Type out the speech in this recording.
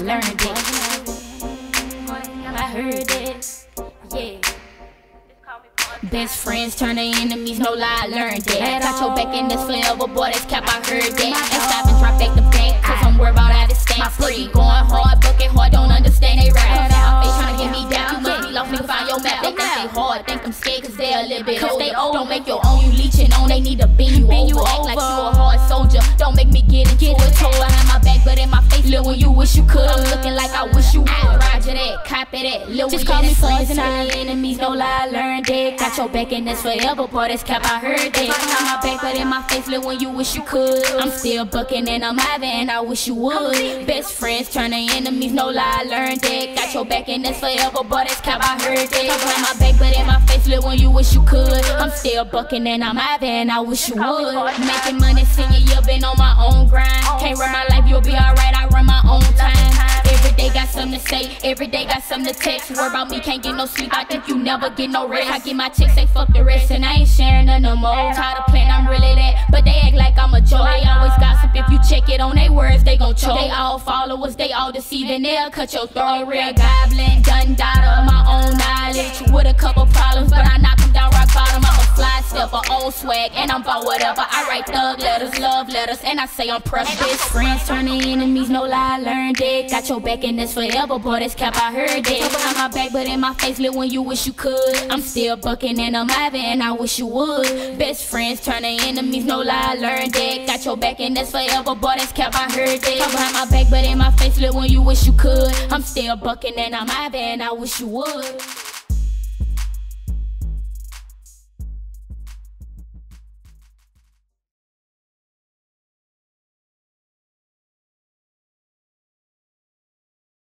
learned it. I heard it, yeah. Best friends turn to enemies, no lie, I learned that. Got your back in this forever, boy, that's cap, I heard that. And stop and drop back the bank, cause I'm worried about how this stank. Free going hard, bucket hard, don't understand they rap. They tryna get me down, you must be lost, nigga, find your map. They think they hard, think I'm scared, cause they a little bit older. Don't make your own, you leeching on, they need to bend you over. Act like you a hard soldier, don't make me get into it. Told behind my back, but in my face, little when you wish you could. I'm looking like I wish you would. Roger that, copy that, little just call me friends and enemies, no lie, I learned it. Got your back and that's forever, boy, that's cap, I heard that. Behind my back, but in my face, little when you wish you could. I'm still bucking and I'm having, and I wish you would. Best friends turn to enemies, no lie, I learned that. Got your back and that's forever, boy, that's cap, I heard that. Behind my back, but in my face, little when you wish you could. I'm still bucking and I'm having, and I wish you would. Making money, singing, you been on my own grind. Can't run my life, you'll be alright, I run my own time. Every day got something to say, every day got something to text. Worry about me, can't get no sleep, I think you never get no rest. I get my chicks, say fuck the rest, and I ain't sharing none no more. Tired of playing, I'm really that, but they act like I'm a joke. They always gossip, if you check it on their words, they gon' choke. They all followers, they all deceiving, they'll cut your throat. Real goblin, done daughter of my own knowledge. With a couple problems, but I knock them down rock bottom. I'm a fly stepper, old swag, and I'm about whatever. I write thug letters, love letters, and I say I'm pressed. Best friends turn to enemies, no lie, I learned it. Got your back in this forever, boy, that's cap, I heard it. Behind my back, but in my face, little when you wish you could. I'm still bucking and I'm having, and I wish you would. Best friends turn to enemies, no lie, I learned it. Got your back and that's forever, boy, that's cap, I heard it. Behind my back, but in my face, little when you wish you could. I'm still bucking and I'm having, and I wish you would.